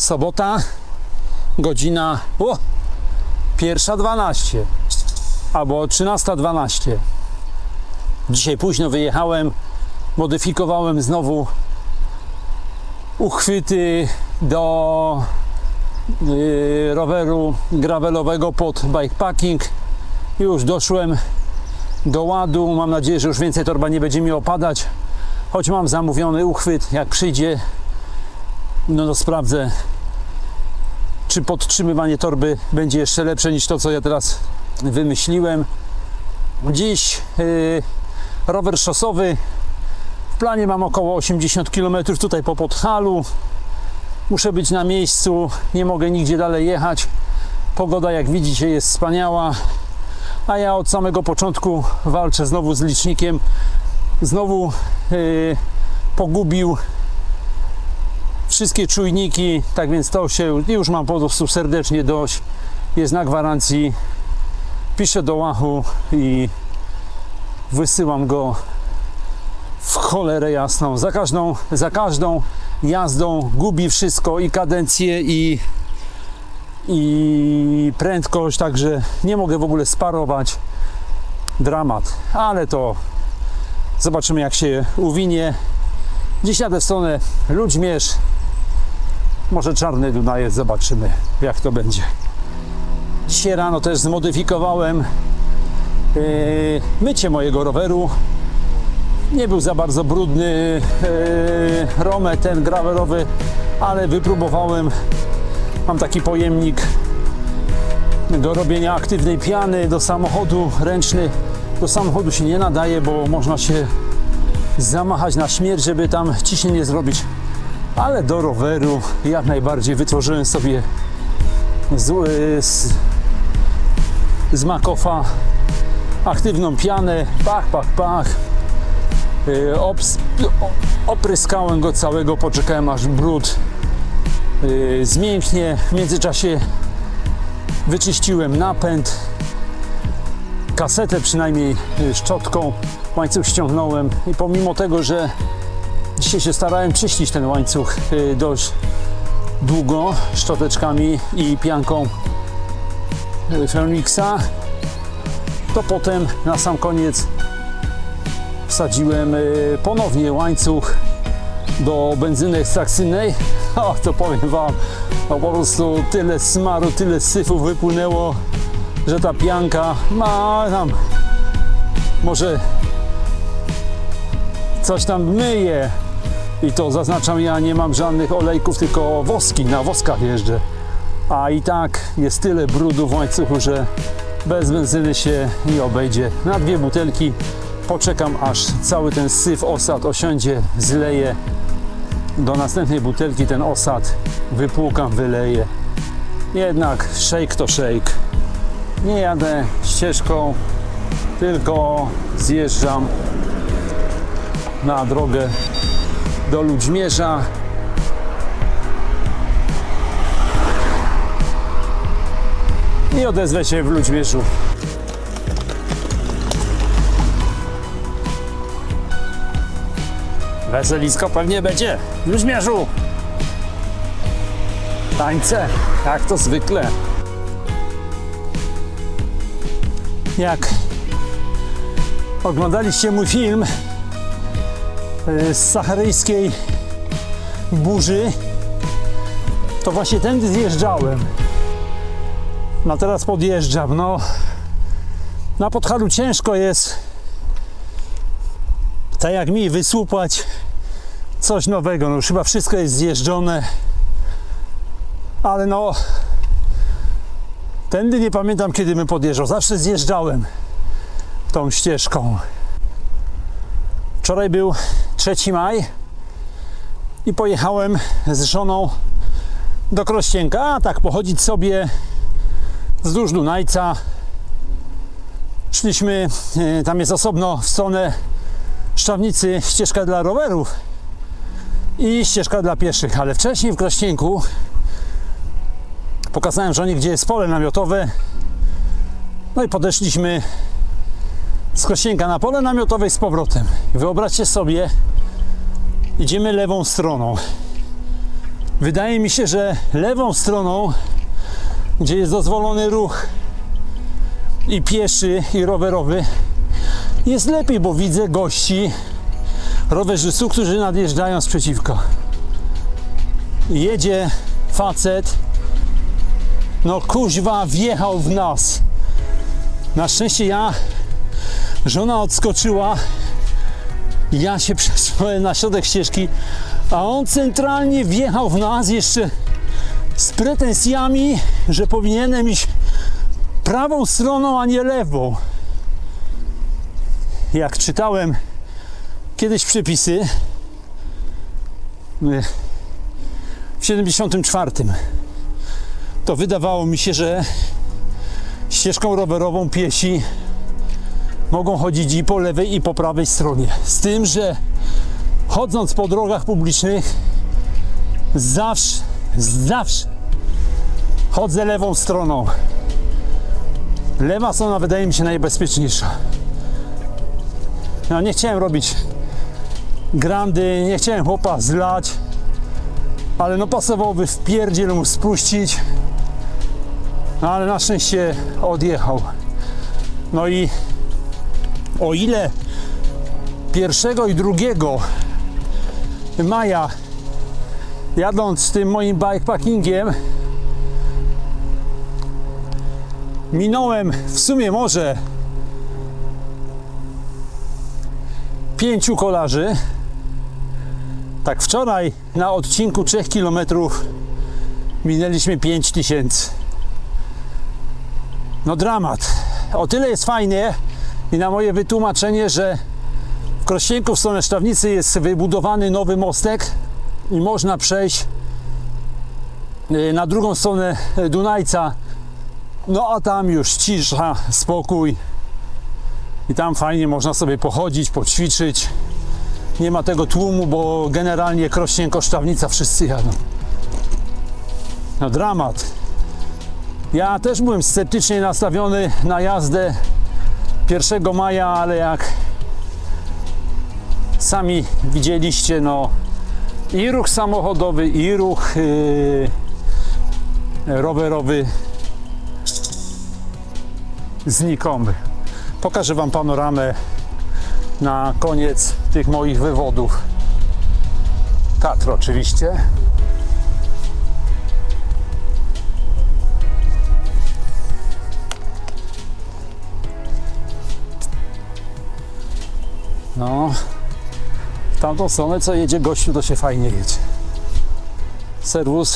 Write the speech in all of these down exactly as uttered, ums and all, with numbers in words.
Sobota, godzina o, pierwsza dwanaście albo trzynasta dwanaście. Dzisiaj późno wyjechałem, modyfikowałem znowu uchwyty do yy, roweru gravelowego pod bikepacking. Już doszłem do ładu, mam nadzieję, że już więcej torba nie będzie mi opadać, choć mam zamówiony uchwyt. Jak przyjdzie, no to sprawdzę, czy podtrzymywanie torby będzie jeszcze lepsze niż to, co ja teraz wymyśliłem. Dziś yy, rower szosowy. W planie mam około osiemdziesiąt kilometrów tutaj po Podhalu. Muszę być na miejscu, nie mogę nigdzie dalej jechać. Pogoda, jak widzicie, jest wspaniała, a ja od samego początku walczę znowu z licznikiem. Znowu yy, pogubił wszystkie czujniki, tak więc to się już mam po prostu serdecznie dość. Jest na gwarancji. Piszę do łachu i wysyłam go w cholerę jasną. Za każdą, za każdą jazdą gubi wszystko, i kadencję, i, i prędkość, także nie mogę w ogóle sparować. Dramat, ale to zobaczymy, jak się uwinie. Dziś jadę w stronę Ludźmierz, może Czarny Dunajec, zobaczymy, jak to będzie. Dzisiaj rano też zmodyfikowałem yy, mycie mojego roweru. Nie był za bardzo brudny yy, Romet ten gravelowy, ale wypróbowałem. Mam taki pojemnik do robienia aktywnej piany do samochodu, ręczny. Do samochodu się nie nadaje, bo można się zamachać na śmierć, żeby tam ciśnienie zrobić, ale do roweru jak najbardziej. Wytworzyłem sobie z, z, z Makofa aktywną pianę, pach, pach, pach. Yy, obs, opryskałem go całego, poczekałem aż brud yy, zmięknie. W międzyczasie wyczyściłem napęd, kasetę przynajmniej yy, szczotką, łańcuch ściągnąłem i pomimo tego, że dzisiaj się starałem czyścić ten łańcuch yy, dość długo szczoteczkami i pianką yy, Phoenixa, to potem na sam koniec wsadziłem yy, ponownie łańcuch do benzyny ekstrakcyjnej. O, to powiem wam, no po prostu tyle smaru, tyle syfu wypłynęło, że ta pianka ma tam, może coś tam myje. I to zaznaczam, ja nie mam żadnych olejków, tylko woski, na woskach jeżdżę. A i tak jest tyle brudu w łańcuchu, że bez benzyny się nie obejdzie. Na dwie butelki poczekam, aż cały ten syf, osad osiądzie, zleję. Do następnej butelki ten osad wypłukam, wyleję. Jednak shake to shake. Nie jadę ścieżką, tylko zjeżdżam na drogę do Ludźmierza. I odezwę się w Ludźmierzu. Weselisko pewnie będzie w Ludźmierzu. Tańce, jak to zwykle. Jak oglądaliście mój film z saharyjskiej burzy, to właśnie tędy zjeżdżałem. No teraz podjeżdżam. No, na Podhalu ciężko jest, tak jak mi, wysłupać coś nowego. No już chyba wszystko jest zjeżdżone, ale no tędy nie pamiętam, kiedy bym podjeżdżał. Zawsze zjeżdżałem tą ścieżką. Wczoraj był trzeci maj i pojechałem z żoną do Krościenka, a tak pochodzić sobie wzdłuż Dunajca. Szliśmy, tam jest osobno w stronę Szczawnicy ścieżka dla rowerów i ścieżka dla pieszych, ale wcześniej w Krościenku pokazałem żonie, gdzie jest pole namiotowe. No i podeszliśmy z Krościenka na pole namiotowe z powrotem. Wyobraźcie sobie, idziemy lewą stroną. Wydaje mi się, że lewą stroną, gdzie jest dozwolony ruch i pieszy, i rowerowy, jest lepiej, bo widzę gości, rowerzystów, którzy nadjeżdżają sprzeciwka. Jedzie facet, no kuźwa, wjechał w nas. Na szczęście ja, żona odskoczyła, ja się przesunąłem na środek ścieżki, a on centralnie wjechał w nas jeszcze z pretensjami, że powinienem iść prawą stroną, a nie lewą. Jak czytałem kiedyś przepisy w siedemdziesiątym czwartym, to wydawało mi się, że ścieżką rowerową piesi mogą chodzić i po lewej, i po prawej stronie. Z tym, że chodząc po drogach publicznych zawsze, zawsze chodzę lewą stroną. Lewa strona wydaje mi się najbezpieczniejsza. No, nie chciałem robić grandy, nie chciałem chłopa zlać, ale no pasowałoby wpierdziel mu spuścić, no ale na szczęście odjechał. No i o ile pierwszego i drugiego maja, jadąc tym moim bikepackingiem, minąłem w sumie może pięciu kolarzy, tak wczoraj na odcinku trzech kilometrów minęliśmy pięć tysięcy. No dramat. O tyle jest fajnie i na moje wytłumaczenie, że w Krościenku w stronę Szczawnicy jest wybudowany nowy mostek i można przejść na drugą stronę Dunajca. No a tam już cisza, spokój i tam fajnie można sobie pochodzić, poćwiczyć. Nie ma tego tłumu, bo generalnie Krościenko, Szczawnica wszyscy jadą. No dramat. Ja też byłem sceptycznie nastawiony na jazdę pierwszego maja, ale jak sami widzieliście, no i ruch samochodowy, i ruch yy, rowerowy znikomy. Pokażę wam panoramę na koniec tych moich wywodów. Tatr oczywiście. No, w tamtą stronę co jedzie gościu, to się fajnie jedzie. Serwus.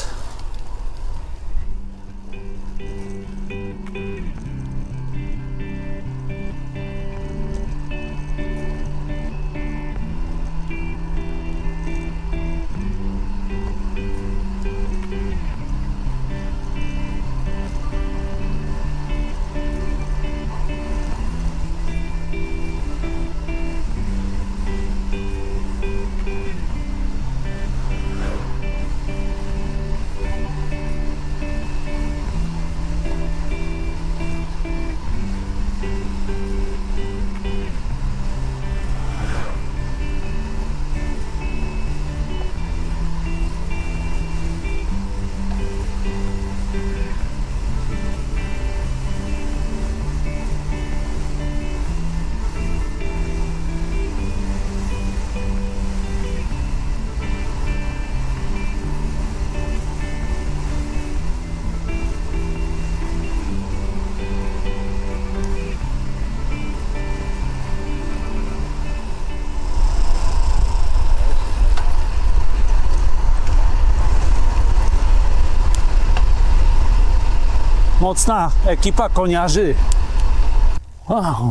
Mocna ekipa koniarzy. Wow.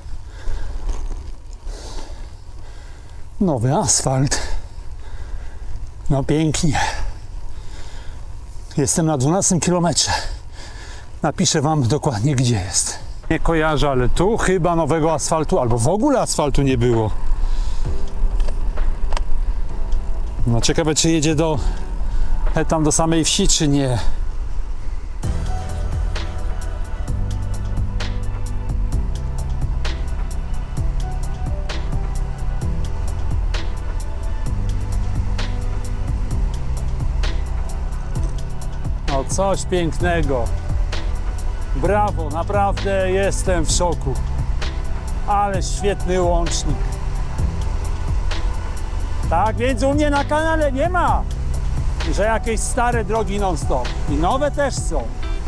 Nowy asfalt. No pięknie. Jestem na dwunastym kilometrze. Napiszę wam dokładnie, gdzie jest. Nie kojarzę, ale tu chyba nowego asfaltu, albo w ogóle asfaltu nie było. No ciekawe, czy jedzie do tam do samej wsi, czy nie. Coś pięknego. Brawo, naprawdę jestem w szoku. Ale świetny łącznik. Tak więc u mnie na kanale nie ma, że jakieś stare drogi non-stop. I nowe też są.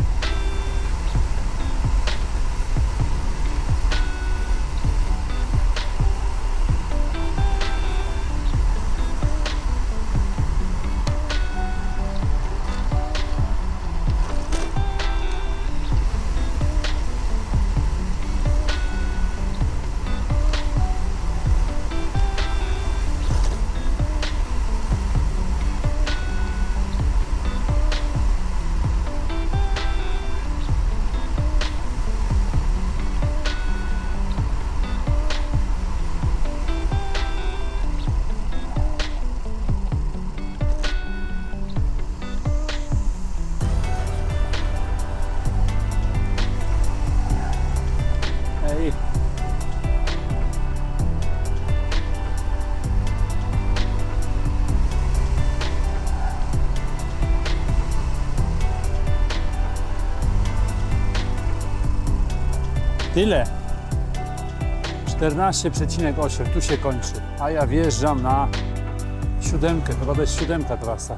Tyle. czternaście przecinek osiem, tu się kończy. A ja wjeżdżam na siódemkę, chyba to jest siódemka trasa.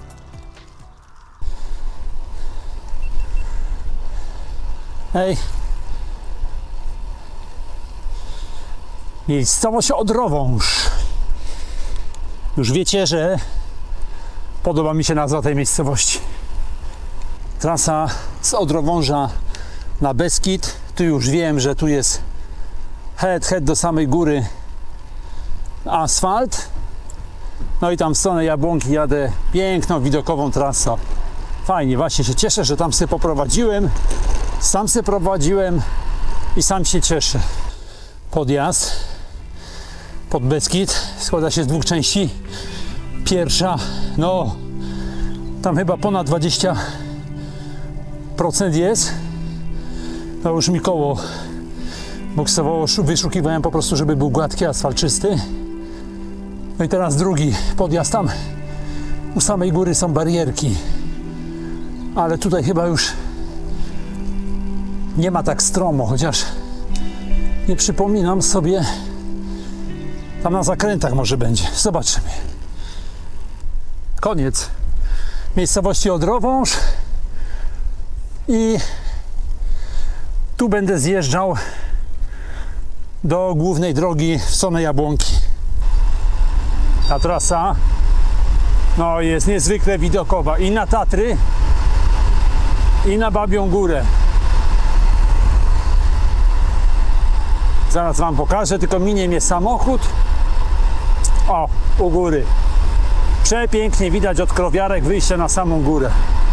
Ej. Miejscowość Odrowąż. Już wiecie, że podoba mi się nazwa tej miejscowości. Trasa z Odrowąża na Beskid. Tu już wiem, że tu jest head, head do samej góry asfalt. No i tam w stronę Jabłonki jadę piękną, widokową trasą. Fajnie, właśnie się cieszę, że tam się poprowadziłem. Sam się prowadziłem i sam się cieszę. Podjazd pod Beskid składa się z dwóch części. Pierwsza, no tam chyba ponad dwadzieścia procent jest. To już mi koło boksowało, wyszukiwałem po prostu, żeby był gładki asfalt czysty. No i teraz drugi podjazd, tam u samej góry są barierki, ale tutaj chyba już nie ma tak stromo, chociaż nie przypominam sobie, tam na zakrętach może będzie, zobaczymy. Koniec miejscowości Odrowąż i tu będę zjeżdżał do głównej drogi w stronę Jabłonki. Ta trasa no, jest niezwykle widokowa i na Tatry, i na Babią Górę. Zaraz wam pokażę, tylko minie mnie samochód. O, u góry. Przepięknie widać od Krowiarek wyjście na samą górę.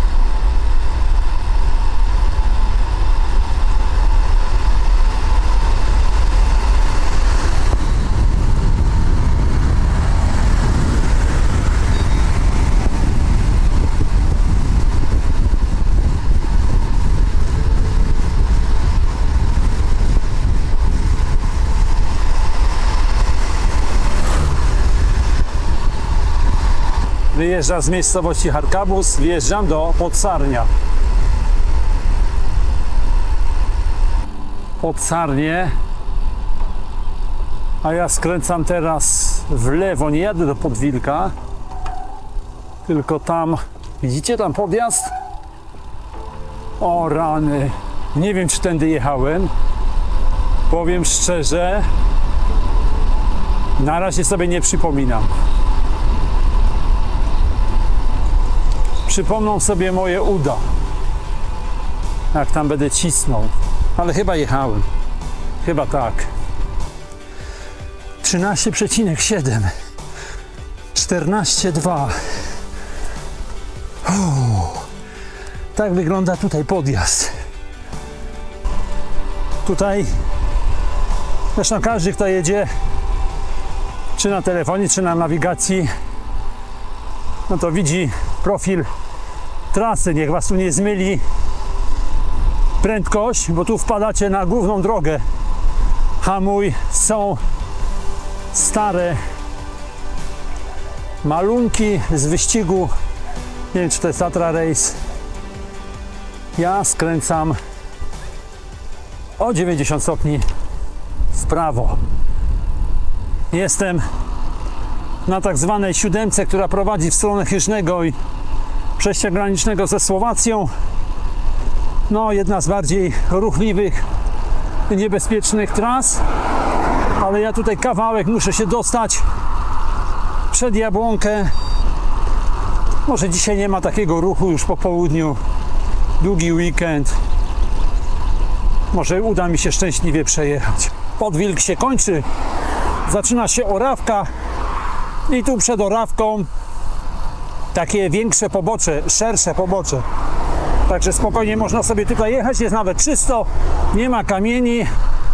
Wyjeżdżam z miejscowości Harkabus, wjeżdżam do Podsarnia. Podsarnie. A ja skręcam teraz w lewo, nie jadę do Podwilka, tylko tam, widzicie tam podjazd? O rany, nie wiem czy tędy jechałem, powiem szczerze, na razie sobie nie przypominam. Przypomną sobie moje uda, jak tam będę cisnął, ale chyba jechałem, chyba tak. trzynaście przecinek siedem, czternaście przecinek dwa. Tak wygląda tutaj podjazd. Tutaj zresztą każdy, kto jedzie czy na telefonie, czy na nawigacji, no to widzi profil trasy. Niech was tu nie zmyli prędkość, bo tu wpadacie na główną drogę. Hamuj, są stare malunki z wyścigu, nie wiem czy to jest Tatra Race, ja skręcam o dziewięćdziesiąt stopni w prawo. Jestem na tak zwanej siódemce, która prowadzi w stronę Chyżnego i przejścia granicznego ze Słowacją. No, jedna z bardziej ruchliwych i niebezpiecznych tras, ale ja tutaj kawałek muszę się dostać przed Jabłonkę. Może dzisiaj nie ma takiego ruchu już po południu, długi weekend. Może uda mi się szczęśliwie przejechać. Podwilk się kończy, zaczyna się Orawka i tu przed Orawką takie większe pobocze, szersze pobocze. Także spokojnie można sobie tutaj jechać, jest nawet czysto, nie ma kamieni.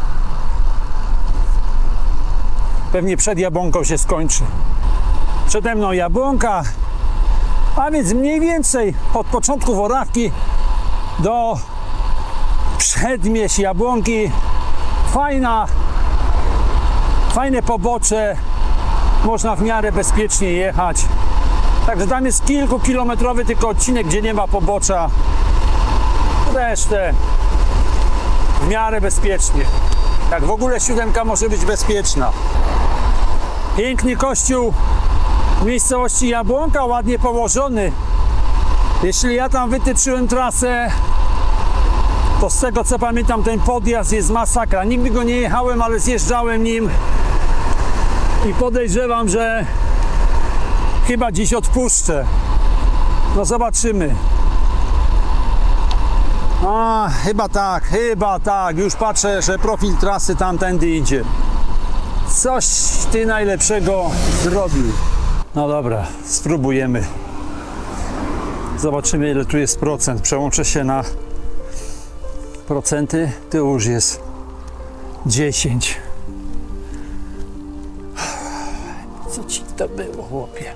Pewnie przed Jabłonką się skończy. Przede mną Jabłonka, a więc mniej więcej od początku Orawki do przedmieść Jabłonki. Fajna, fajne pobocze, można w miarę bezpiecznie jechać. Także tam jest kilkukilometrowy tylko odcinek, gdzie nie ma pobocza. Resztę w miarę bezpiecznie. Jak w ogóle siódemka może być bezpieczna. Piękny kościół w miejscowości Jabłonka, ładnie położony. Jeśli ja tam wytyczyłem trasę, to z tego co pamiętam, ten podjazd jest masakra. Nigdy go nie jechałem, ale zjeżdżałem nim i podejrzewam, że chyba dziś odpuszczę. No zobaczymy. A, chyba tak, chyba tak. Już patrzę, że profil trasy tamtędy idzie. Coś ty najlepszego zrobił. No dobra, spróbujemy. Zobaczymy, ile tu jest procent. Przełączę się na procenty. Tu już jest dziesięć. Co ci to było, chłopie?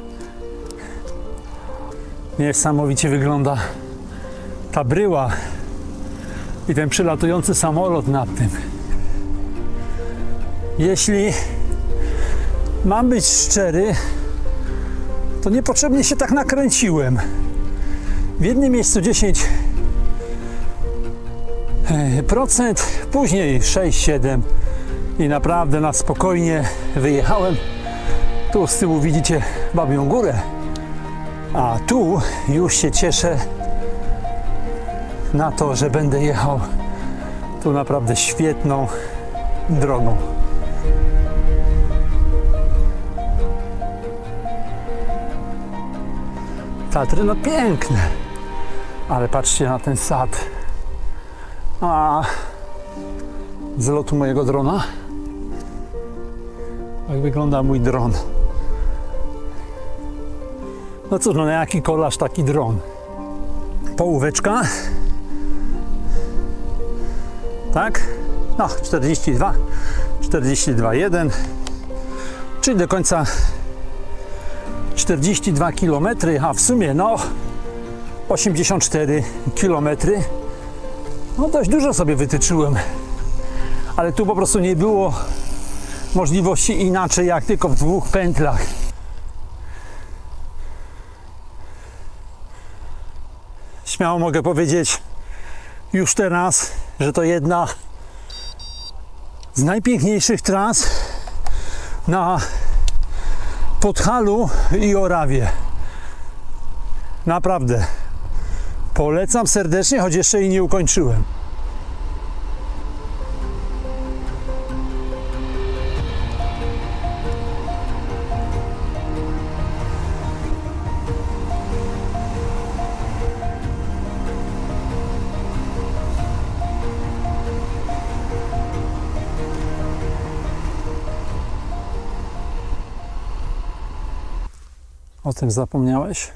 Niesamowicie wygląda ta bryła i ten przylatujący samolot nad tym. Jeśli mam być szczery, to niepotrzebnie się tak nakręciłem. W jednym miejscu dziesięć procent, później sześć siedem i naprawdę na spokojnie wyjechałem. Tu z tyłu widzicie Babią Górę, a tu już się cieszę na to, że będę jechał tu naprawdę świetną drogą. Tatry no piękne, ale patrzcie na ten sad. A z lotu mojego drona, jak wygląda mój dron. No cóż, no jaki kolarz, taki dron. Połóweczka. Tak? No, czterdzieści dwa, czterdzieści dwa jeden, czyli do końca czterdzieści dwa kilometry, a w sumie no osiemdziesiąt cztery kilometry. No dość dużo sobie wytyczyłem, ale tu po prostu nie było możliwości inaczej jak tylko w dwóch pętlach. Śmiało mogę powiedzieć już teraz, że to jedna z najpiękniejszych tras na Podhalu i Orawie. Naprawdę. Polecam serdecznie, choć jeszcze jej nie ukończyłem. O tym zapomniałeś?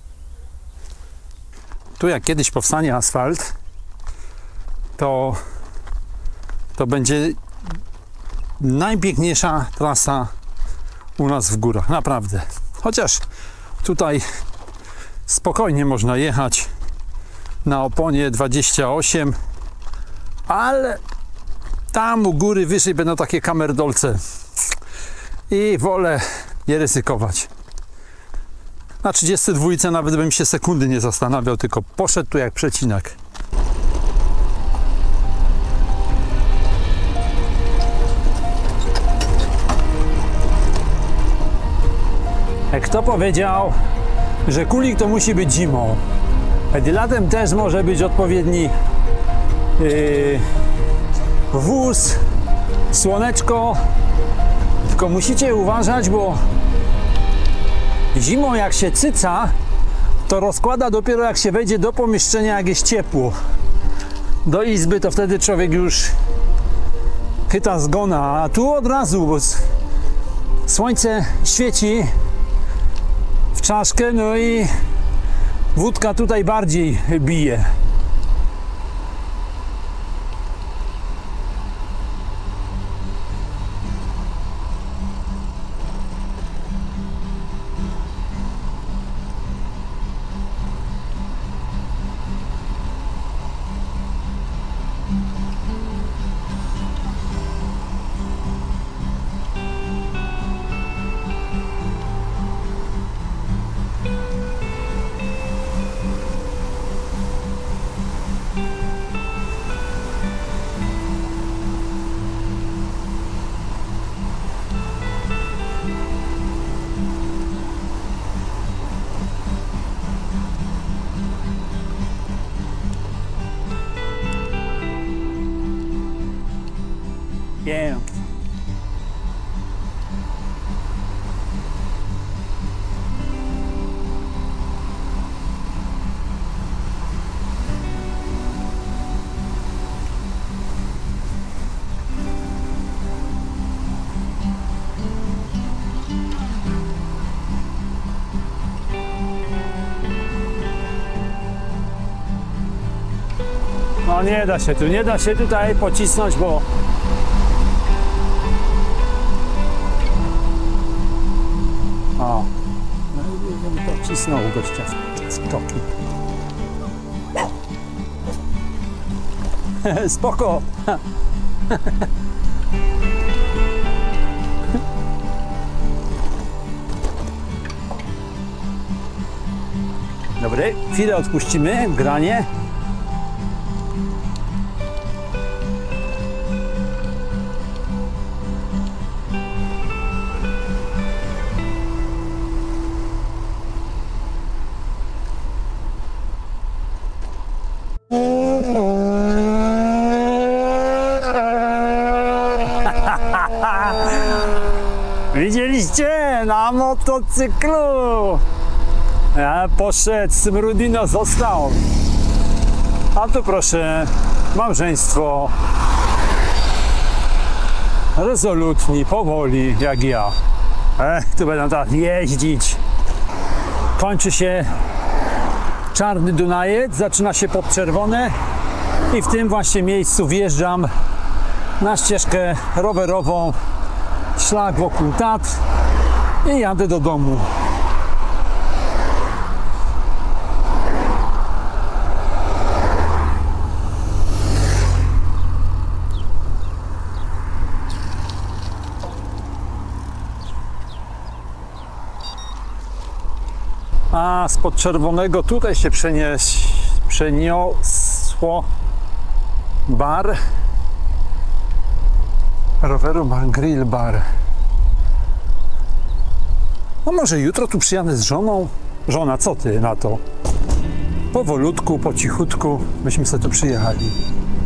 Tu jak kiedyś powstanie asfalt, to, to będzie najpiękniejsza trasa u nas w górach, naprawdę. Chociaż tutaj spokojnie można jechać na oponie dwadzieścia osiem, ale tam u góry wyżej będą takie kamerdolce i wolę nie ryzykować. Na trzydziestce dwa nawet bym się sekundy nie zastanawiał, tylko poszedł tu jak przecinak. Kto powiedział, że kulik to musi być zimą? Latem też może być odpowiedni yy, wóz, słoneczko, tylko musicie uważać, bo zimą jak się cyca, to rozkłada dopiero jak się wejdzie do pomieszczenia, jak jest ciepło. Do izby to wtedy człowiek już chyta zgona, a tu od razu, bo słońce świeci w czaszkę, no i wódka tutaj bardziej bije. Pięknie. No nie da się tu, nie da się tutaj pocisnąć, bo o, no i bym pocisnął gościa w stoki. Spoko. Dobry, chwilę odpuścimy granie. Widzieliście? Na motocyklu! Ja poszedł, Smrudino został. A tu proszę, małżeństwo. Rezolutni, powoli, jak ja. Ech, tu będą tak jeździć. Kończy się Czarny Dunajec, zaczyna się Podczerwone i w tym właśnie miejscu wjeżdżam na ścieżkę rowerową, szlak wokół Tatr i jadę do domu. A z Podczerwonego tutaj się przenieś, przeniosło bar, roweru bar, grill bar. No może jutro tu przyjadę z żoną. Żona, co ty na to? Powolutku, po cichutku byśmy sobie tu przyjechali.